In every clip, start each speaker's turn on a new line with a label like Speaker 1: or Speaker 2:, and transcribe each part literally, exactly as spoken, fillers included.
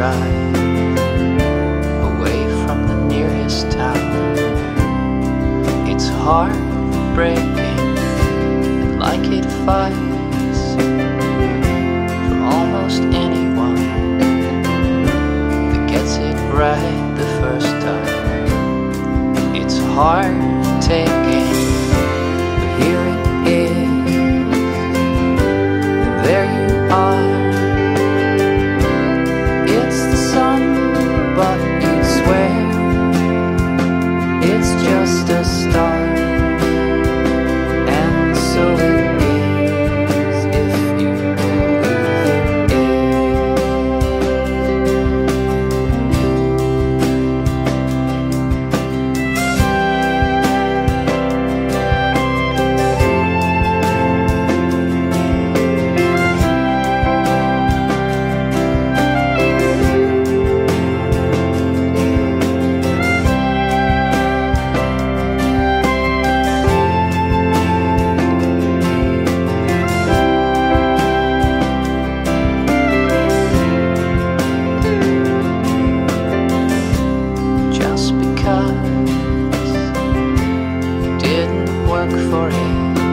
Speaker 1: drive away from the nearest town. It's heartbreaking, and like it fights for almost anyone that gets it right the first time. It's hard taking, but here it is, and there you are. It's the sun, but you'd swear it's just a start. And so it is, if you believe it for it,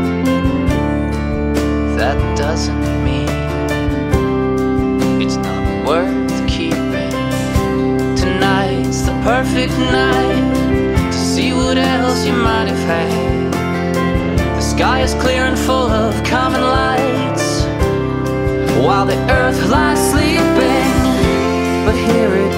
Speaker 1: that doesn't mean it's not worth keeping. Tonight's the perfect night to see what else you might have had. The sky is clear and full of common lights, while the earth lies sleeping. But here it